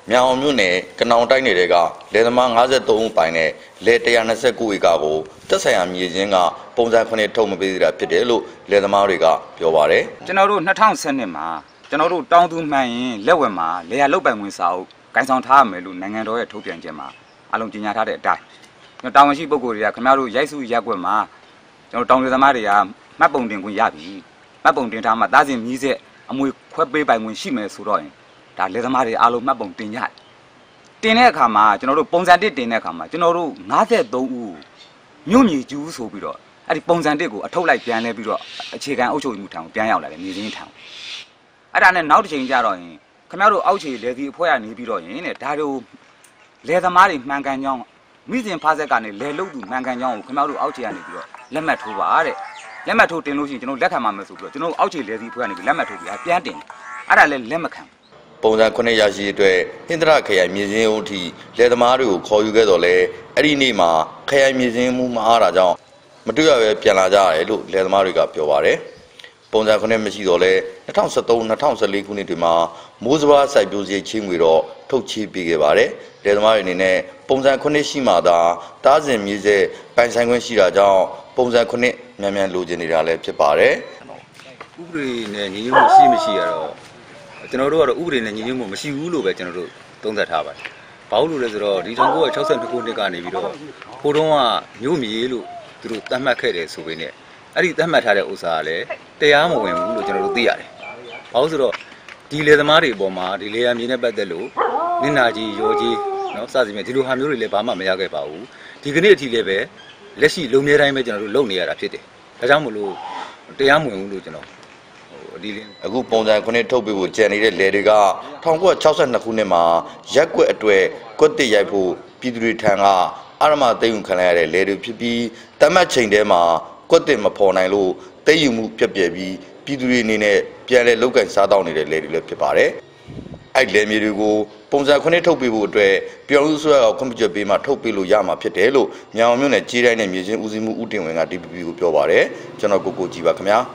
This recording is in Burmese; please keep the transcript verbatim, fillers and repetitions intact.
မြောင်မြို့နယ်ကနောင်တိုင်းနယ်တွေကလယ်သမား၅၃ဦးပိုင်နဲ့လယ်၁၂၉ဧကကိုတက်ဆိုင်ရာမြေချင်းကပုံစံခုနှစ်ထုတ်မပေးသေးတာဖြစ်တယ်လို့လယ်သမားတွေကပြောပါတယ်ကျွန်တော်တို့၂၀၁၂မှာကျွန်တော်တို့တောင်းသူမှန်ရင်လက်ဝက်မှာလေယာလုတ်ပိုင်ဝင်စာအုပ်ဂိုင်ဆောင်ထားရမယ်လို့နိုင်ငံတော်ရဲ့ထုတ်ပြန်ချက်မှာအလုံးကြေညာထားတဲ့အတိုင်းကျွန်တော်တောင်းရှိပုဂ္ဂိုလ်တွေကခင်ဗျားတို့ရိုက်စုရက်ွက်မှာကျွန်တော်တောင်းလယ်သမားတွေကမှတ်ပုံတင်ခွင့်ရပြီမှတ်ပုံတင်ထားမှတားစင်မြည်ဆက်အမွေခွဲပေးပိုင်ခွင့်ရှိမယ်ဆိုတော့ရင်ဒါလယ်သမားတွေအားလုံးမှတ်ပုံတင်ကြတင်တဲ့အခါမှာကျွန်တော်တို့ပုံစံတစ်တင်တဲ့အခါမှာကျွန်တော်တို့၅၃ဦးမြို့မြေကျူးဆိုပြီးတော့အဲ့ဒီပုံစံတစ်ကိုအထုတ်လိုက်ပြန်လဲပြီးတော့အခြေခံအုပ်ချုပ်မှုထံကိုပြန်ရောက်လာတယ်မြေစင်းထံအဲ့ဒါနဲ့နောက်တစ်ချိန်ကျတော့ရင်ခင်ဗျားတို့အောက်ခြေလယ်စီအဖွဲ့ကနေပြီးတော့ရင်တဲ့ဒါတို့လယ်သမားတွေမှန်ကန်ကြောင်းမိစဉ်ဖားဆက်ကနေလယ်လုတ်သူမှန်ကန်ကြောင်းကိုခင်ဗျားတို့အောက်ခြေကနေပြီးတော့လက်မှတ်ထိုးပါတဲ့လက်မှတ်ထိုးတင်လို့ရှိရင်ကျွန်တော်လက်ခံမှာမယ်ဆိုပြီးတော့ကျွန်တော်အောက်ခြေလယ်စီအဖွဲ့ကနေပြီးလက်မှတ်ထိုးပြီးပြန်တင်အဲ့ဒါလည်းလက်မခံပုံစံခုနှစ်ရရှိအတွက်ဟင်္ဒရခရိုင်မြေစင်းဦးထိလယ်သမားတွေကိုခေါ်ယူခဲ့တော့လဲအဲ့ဒီနေ့မှာခရိုင်မြေစင်းမှုမအားတာကြောင့်မတွေ့ရပဲပြန်လာကြရတယ်လို့လယ်သမားတွေကပြောပါတယ်ပုံစံခုနှစ်မရှိတော့လဲ၂၀၁၃ ၂၀၁၄ခုနှစ်တွေမှာမိုးစဘာစိုက်ပျိုးစရိတ်ချင်းငွေတော့ထုတ်ချေပေးခဲ့ပါတယ်လယ်သမားတွေအနေနဲ့ပုံစံခုနှစ်ရှိမှသာတားစင်မြေစဲပိုင်ဆိုင်ခွင့်ရှိတာကြောင့်ပုံစံခုနှစ်မြန်မြန်လိုချင်နေတာလည်းဖြစ်ပါတယ်ဥပဒေနဲ့ညီညွတ်မှုရှိမရှိရတော့ကျွန်တော်တို့ကတော့ဥပဒေနဲ့ညီညွတ်မှုမရှိဘူးလို့ပဲကျွန်တော်တို့သုံးသပ်ထားပါတယ်။ဘာလို့လဲဆိုတော့ဒီ၁၉၆၂ခုနှစ်ကနေပြီးတော့ဟိုတုန်းကမြို့မြေလို့သူတို့သတ်မှတ်ခဲ့တယ်ဆိုပေနဲ့အဲ့ဒီသတ်မှတ်ထားတဲ့ဥစ္စာကလည်းတရားမဝင်ဘူးလို့ကျွန်တော်တို့သိရတယ်။ဘာလို့ဆိုတော့ဒီလယ်သမားတွေအပေါ်မှာဒီလေယာမြေနဲ့ပတ်သက်လို့နင်နာကြီးရောကြီးနော်စသဖြင့်ဒီလိုဟာမျိုးတွေလည်းဘာမှမရခဲ့ပါဘူး။ဒီကနေ့အထိလည်းပဲလက်ရှိလုံမြဲတိုင်းပဲကျွန်တော်တို့လုပ်နေရတာဖြစ်တယ်။ဒါကြောင့်မလို့တရားမဝင်ဘူးလို့ကျွန်တော်အခုပုံစံခုနှစ်ထုတ်ပေးဖို့ကြံနေတဲ့လယ်တွေက၁၉၆၂ခုနှစ်မှာရက်ကွက်အတွေ့ကွက်တစ်ရိုက်ဖို့ပြည်သူတွေထံကအာရမသိမ်းယူခံရတဲ့လယ်တွေဖြစ်ပြီးတမတ်ချိန်ထဲမှာကွက်တစ်မဖော်နိုင်လို့သိမ်းယူမှုပြက်ပြယ်ပြီးပြည်သူတွေအနေနဲ့ပြန်လဲလောက်ကင်စားတောင်းနေတဲ့လယ်တွေလည်းဖြစ်ပါတယ်အဲ့လယ်မြေတွေကိုပုံစံခုနှစ်ထုတ်ပေးဖို့အတွက်ပြောင်းလဲဆွဲအောင်ကွန်ပျူတာပေးမှထုတ်ပေးလို့ရမှာဖြစ်တယ်လို့မြောင်မြို့နယ်ကြေးတိုင်းနဲ့မြေချင်းဦးစီးမှုဦးတင်ဝင်းက ဒီ ပီ ပီ ကိုပြောပါတယ်ကျွန်တော်ကိုကိုကြည်ပါခင်ဗျာ